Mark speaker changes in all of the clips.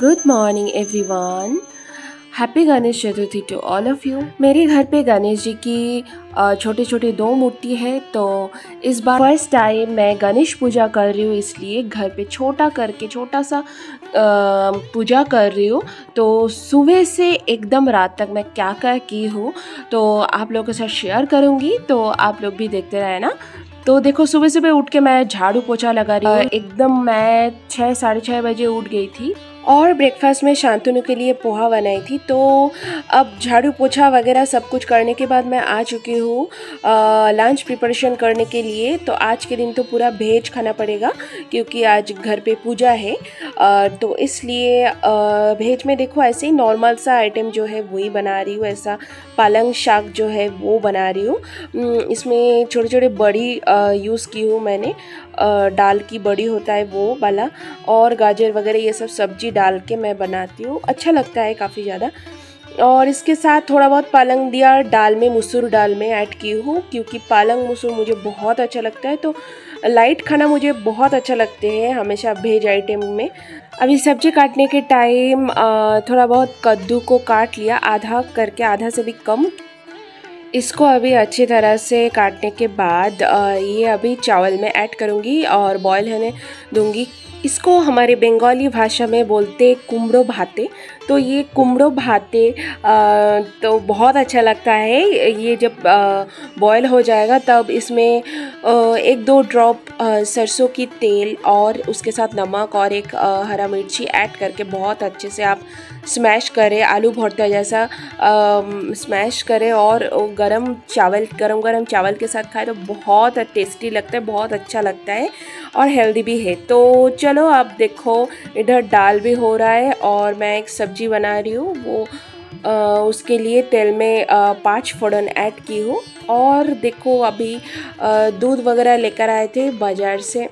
Speaker 1: Good morning everyone. Happy Ganesh Chaturthi to all of you. मेरे घर पे गणेश जी की छोटे छोटे दो मूर्ति है, तो इस बार फर्स्ट टाइम मैं गणेश पूजा कर रही हूँ, इसलिए घर पे छोटा सा पूजा कर रही हूँ। तो सुबह से एकदम रात तक मैं क्या क्या की हूँ तो आप लोगों के साथ शेयर करूँगी, तो आप लोग भी देखते रहे ना। तो देखो, सुबह सुबह उठ के मैं झाड़ू पोछा लगा रही हूँ। एकदम मैं 6 साढ़े 6 बजे उठ गई थी और ब्रेकफास्ट में शांतनु के लिए पोहा बनाई थी। तो अब झाड़ू पोछा वगैरह सब कुछ करने के बाद मैं आ चुकी हूँ लंच प्रिपरेशन करने के लिए। तो आज के दिन तो पूरा वेज खाना पड़ेगा क्योंकि आज घर पे पूजा है। तो इसलिए वेज में देखो ऐसे ही नॉर्मल सा आइटम जो है वही बना रही हूँ। ऐसा पालंग शाक जो है वो बना रही हूँ। इसमें छोटे छोटे बड़ी यूज़ की हूँ मैंने, दाल की बड़ी होता है वो वाला, और गाजर वगैरह ये सब सब्जी डाल के मैं बनाती हूँ, अच्छा लगता है काफ़ी ज़्यादा। और इसके साथ थोड़ा बहुत पालंग दिया दाल में, मसूर दाल में ऐड की हूँ क्योंकि पालंग मसूर मुझे बहुत अच्छा लगता है। तो लाइट खाना मुझे बहुत अच्छा लगते हैं हमेशा वेज आइटम में। अभी सब्जी काटने के टाइम थोड़ा बहुत कद्दू को काट लिया, आधा करके, आधा से भी कम। इसको अभी अच्छी तरह से काटने के बाद ये अभी चावल में ऐड करूँगी और बॉईल होने दूँगी। इसको हमारे बंगाली भाषा में बोलते कुमड़ो भाते। तो ये कुमड़ो भाते तो बहुत अच्छा लगता है। ये जब बॉईल हो जाएगा तब इसमें 1-2 ड्रॉप सरसों की तेल और उसके साथ नमक और एक हरा मिर्ची ऐड करके बहुत अच्छे से आप स्मैश करें, आलू भरता जैसा स्मैश करें और गरम गरम चावल के साथ खाएं तो बहुत टेस्टी लगता है, बहुत अच्छा लगता है और हेल्दी भी है। तो चलो आप देखो, इधर दाल भी हो रहा है और मैं एक सब्जी बना रही हूँ। वो उसके लिए तेल में 5 फोड़न ऐड की हूँ। और देखो अभी दूध वगैरह लेकर आए थे बाज़ार से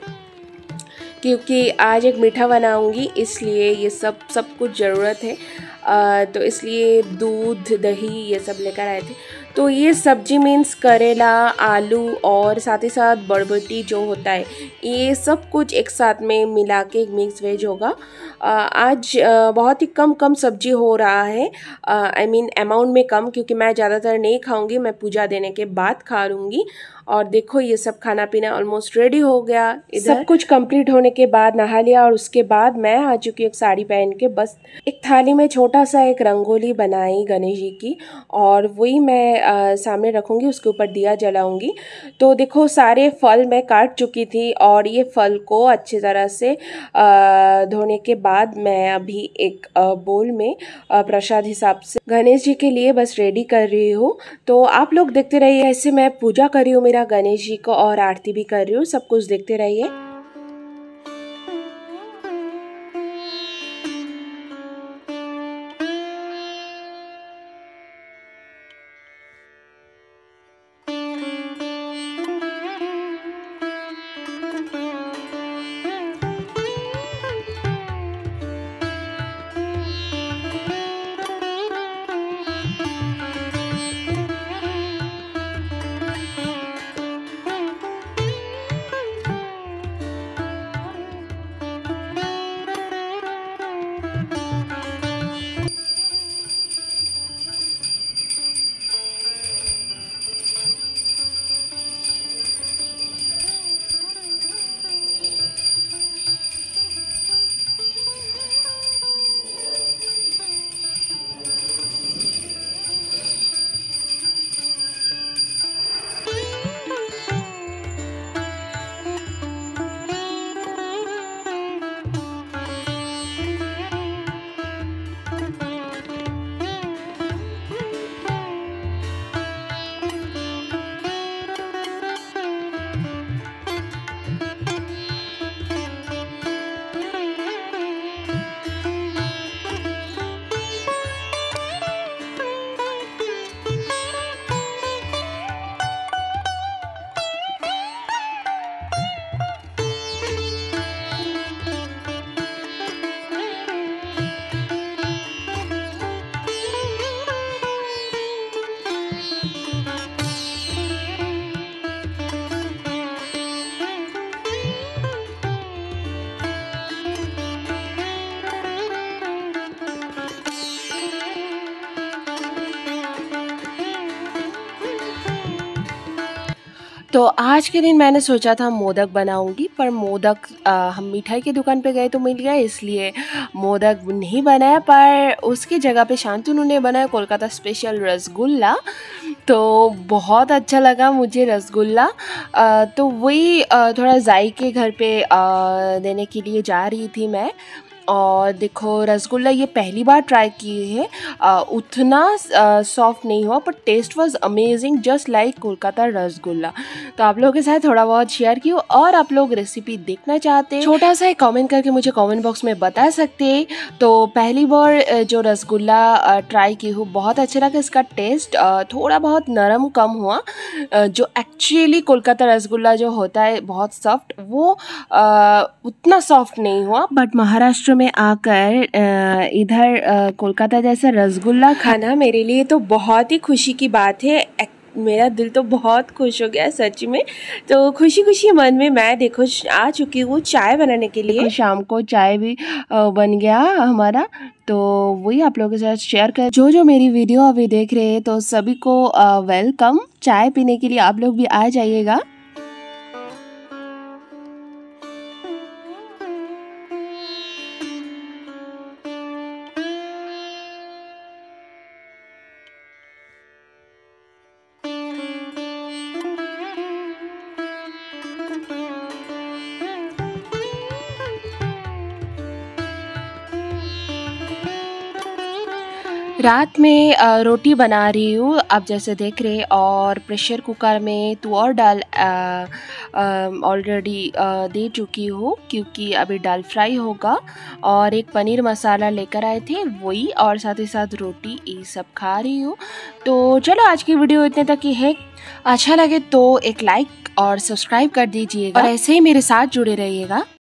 Speaker 1: क्योंकि आज एक मीठा बनाऊंगी, इसलिए ये सब कुछ ज़रूरत है। तो इसलिए दूध दही ये सब लेकर आए थे। तो ये सब्जी मीन्स करेला, आलू और साथ ही साथ बरबटी जो होता है, ये सब कुछ एक साथ में मिला के एक मिक्स वेज होगा। आज बहुत ही कम सब्जी हो रहा है, आई मीन अमाउंट में कम, क्योंकि मैं ज़्यादातर नहीं खाऊंगी, मैं पूजा देने के बाद खा लूँगी। और देखो ये सब खाना पीना ऑलमोस्ट रेडी हो गया। इधर सब कुछ कंप्लीट होने के बाद नहा लिया और उसके बाद मैं आ चुकी हूँ एक साड़ी पहन के। बस एक थाली में छोटा सा एक रंगोली बनाई गणेश जी की और वही मैं सामने रखूँगी, उसके ऊपर दिया जलाऊँगी। तो देखो सारे फल मैं काट चुकी थी और ये फल को अच्छी तरह से धोने के बाद मैं अभी एक बोल में प्रसाद हिसाब से गणेश जी के लिए बस रेडी कर रही हूँ। तो आप लोग देखते रहिए, ऐसे मैं पूजा कर रही हूँ मेरा गणेश जी को और आरती भी कर रही हूँ, सब कुछ देखते रहिए। तो आज के दिन मैंने सोचा था मोदक बनाऊंगी, पर मोदक हम मिठाई की दुकान पे गए तो मिल गया, इसलिए मोदक नहीं बनाया। पर उसकी जगह पे शांतनु ने बनाया कोलकाता स्पेशल रसगुल्ला। तो बहुत अच्छा लगा मुझे रसगुल्ला। तो वही थोड़ा जायके घर पे देने के लिए जा रही थी मैं। और देखो रसगुल्ला ये पहली बार ट्राई किए है। उतना सॉफ्ट नहीं हुआ, पर taste was amazing, just like Kolkata rasgulla. तो आप लोगों के साथ थोड़ा बहुत शेयर की, और आप लोग रेसिपी देखना चाहते हैं छोटा सा एक कमेंट करके मुझे कमेंट बॉक्स में बता सकते हैं। तो पहली बार जो रसगुल्ला ट्राई की हूँ, बहुत अच्छा लगा इसका टेस्ट। थोड़ा बहुत नरम कम हुआ, जो एक्चुअली कोलकाता रसगुल्ला जो होता है बहुत सॉफ्ट, वो उतना सॉफ्ट नहीं हुआ। बट महाराष्ट्र में आकर इधर कोलकाता जैसा रसगुल्ला खाना मेरे लिए तो बहुत ही खुशी की बात है। मेरा दिल तो बहुत खुश हो गया सच में। तो खुशी खुशी मन में मैं देखो आ चुकी हूँ चाय बनाने के लिए। शाम को चाय भी बन गया हमारा। तो वही आप लोगों के साथ शेयर कर, जो मेरी वीडियो अभी देख रहे हैं तो सभी को वेलकम चाय पीने के लिए। आप लोग भी आ जाइएगा। रात में रोटी बना रही हूँ, आप जैसे देख रहे। और प्रेशर कुकर में तुअर दाल ऑलरेडी दे चुकी हूँ, क्योंकि अभी दाल फ्राई होगा। और एक पनीर मसाला लेकर आए थे वही, और साथ ही साथ रोटी, ये सब खा रही हूँ। तो चलो आज की वीडियो इतने तक ही है। अच्छा लगे तो एक लाइक और सब्सक्राइब कर दीजिएगा, और ऐसे ही मेरे साथ जुड़े रहिएगा।